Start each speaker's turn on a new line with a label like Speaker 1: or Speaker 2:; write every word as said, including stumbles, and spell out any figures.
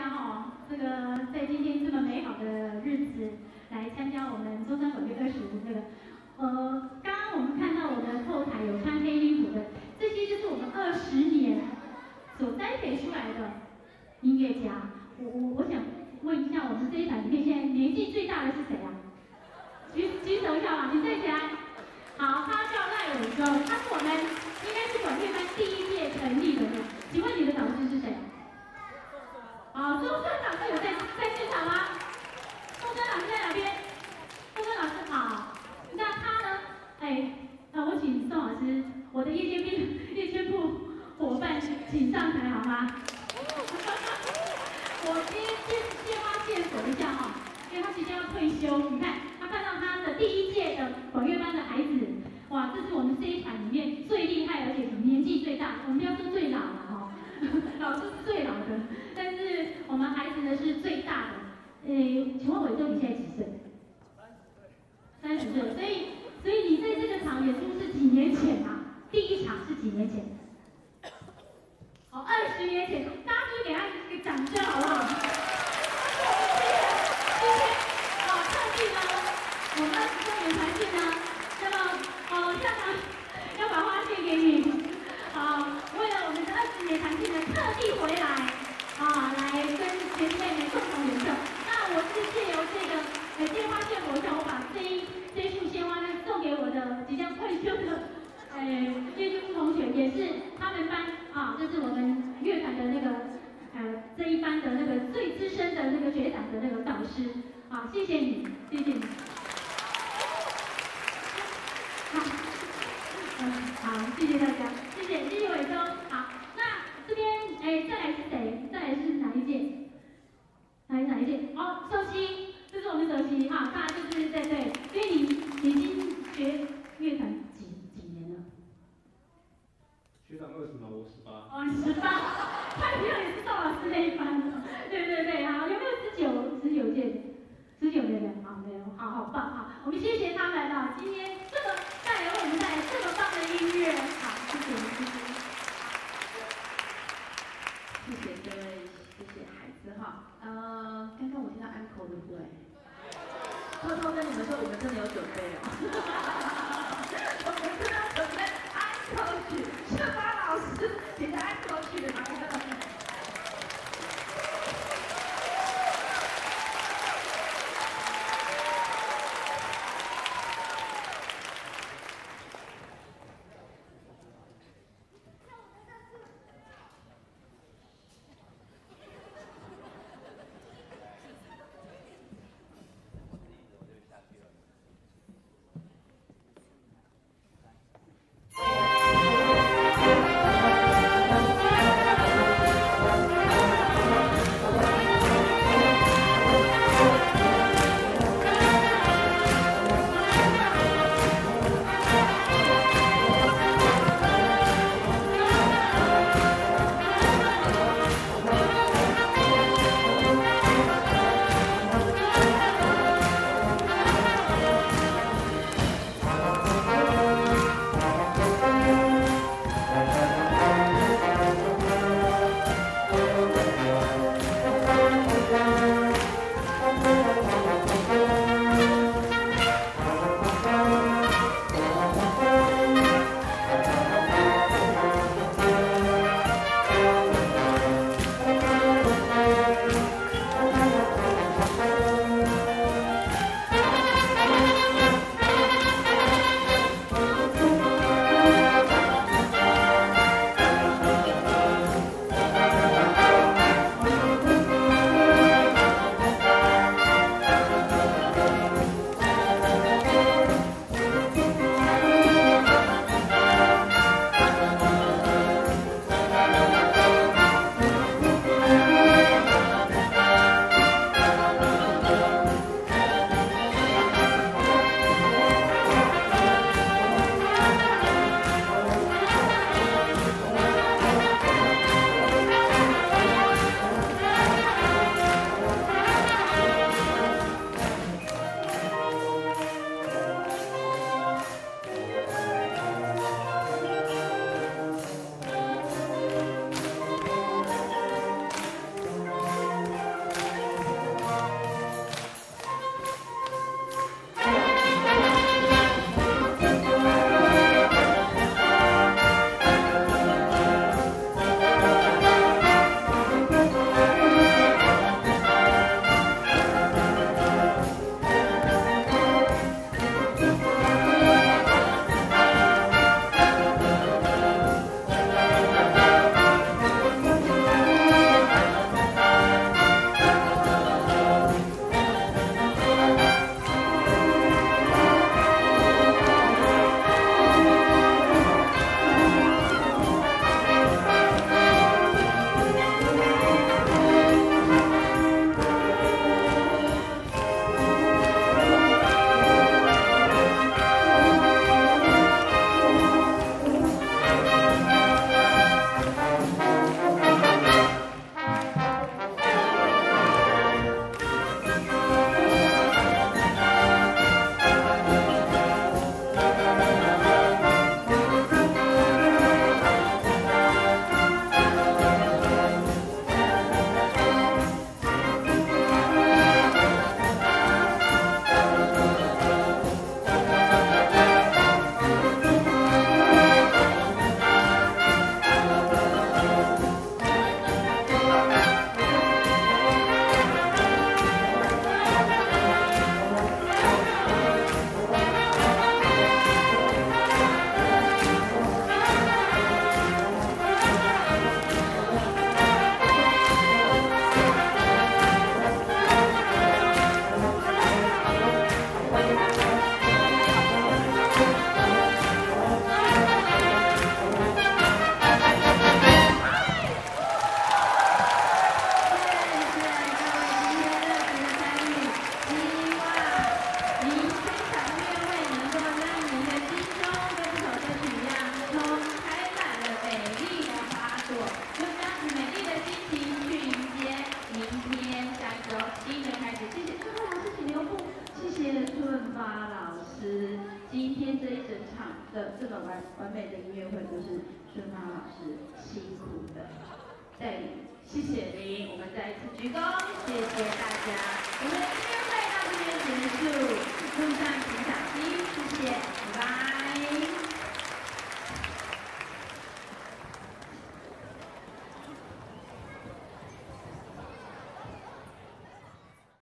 Speaker 1: 家哈、哦，这个在今天这么美好的日子来参加我们中山管乐二十这个，呃，刚刚我们看到我的后台有穿黑衣服的，这些就是我们二十年所栽培出来的音乐家。我我我想问一下，我们这一排里面现在年纪最大的是谁啊？举举手一下嘛，你站起来。好，他叫赖伟忠，他是我们应该是管乐班第一届成立的。请问你的导师是谁？好，钟声老师有在在现场吗？钟声老师在哪边？钟声老师好。那他呢？哎，那我请宋老师，我的夜间部夜间部伙伴请上台好吗？我今天先先发线索一下哈，因为他即将要退休，你看他看到他的第一届的管乐班的孩子，哇，这是我们这一团里面最厉害而且年纪最大，我们不要说最老了哈，老师是最老的，但是我们孩子呢是最大的。诶，请问伟忠你现在几岁？三十岁。三十岁，所以所以你在这个场演出是几年前啊？第一场是几年前？好，二十年前，大家是不是给他一个掌声好不好？今天，啊，特地呢，我们二十周年团聚呢，那么，哦，校长要把花献给你，啊，为了我们的二十年团聚呢，特地回来，啊，来跟学弟妹们共同演奏。那我是借由这个呃电话线活动，我把这一这一束鲜花呢送给我的即将退休的呃乐队部同学，也是他们班啊，这是我们乐团的那个呃这一班的那个最资深的那个学长的那个导师，啊，谢谢你，谢谢你。好，嗯，好，谢谢大家，谢谢，谢谢伟忠。好，那这边哎再来是谁？再来是哪一届？哪哪一届？哦，寿星，这是我们首席哈，他就是对对，所以你你已经学乐团几几年了？
Speaker 2: 学长二十嘛，我十八。
Speaker 1: 哦，十八，他原来也是赵老师那一班的，对对对，好，有没有十九十九届？十九年的，好，没有，好好棒哈，我们谢谢他们啊，今天这么带来为我们带来这么棒的音乐，好，谢谢谢谢。
Speaker 3: 谢谢各位，谢谢孩子哈。呃，刚刚我听到 uncle 对不对？偷偷跟你们说，我们真的有准备哦。我们真的准备 uncle 曲，是巴老师写的 uncle 曲的那个。 的这么完完美的音乐会，都是顺芳老师辛苦的带领。谢谢您，我们再一次鞠躬，谢谢大家。我们的音乐会到这边结束，路上请小心，谢谢。